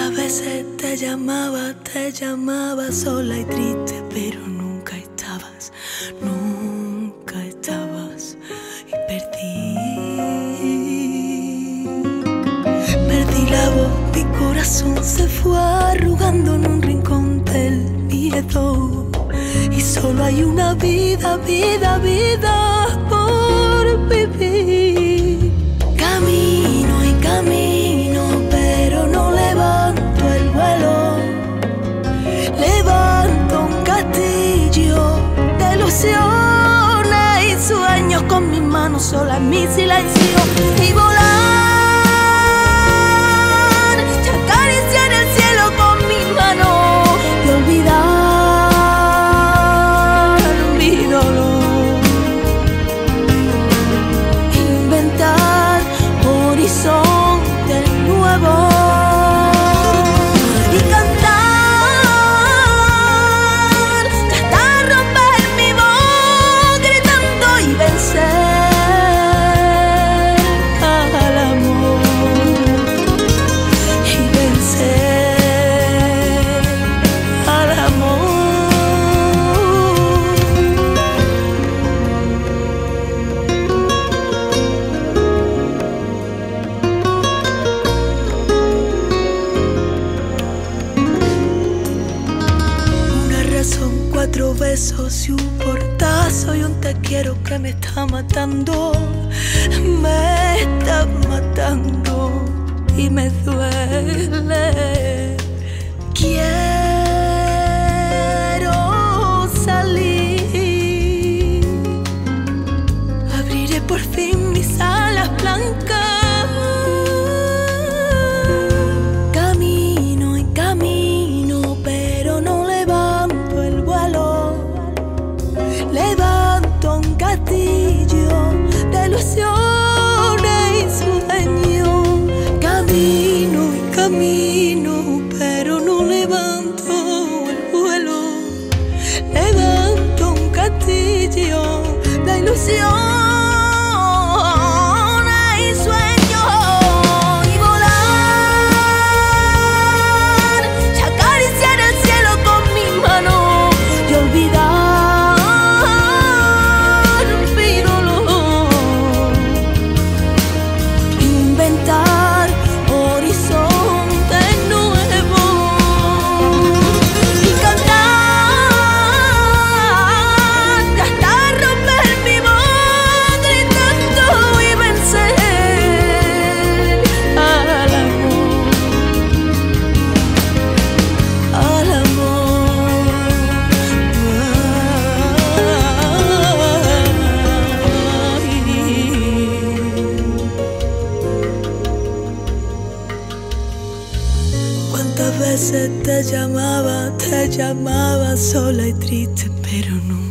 Cuántas veces te llamaba sola y triste, pero nunca estabas y perdí la voz, mi corazón se fue arrugando en un rincón del miedo y solo hay una vida por vivir. Camino y camino, pero no levanto el vuelo. Levanto un castillo de ilusiones y sueños con mis manos solas en mi silencio y volar y acariciar el cielo con mis manos y olvidar mi dolor. Inventar horizontes nuevos. Son 4 besos y un portazo y un te quiero que me está matando. Me está matando y me duele. Quiero salir, abriré por fin mis alas blancas. Camino y camino, pero no levanto un castillo de ilusiones y sueños. Camino y camino, pero no levanto el vuelo. Levanto un castillo de ilusiones. Cuántas veces te llamaba sola y triste, pero no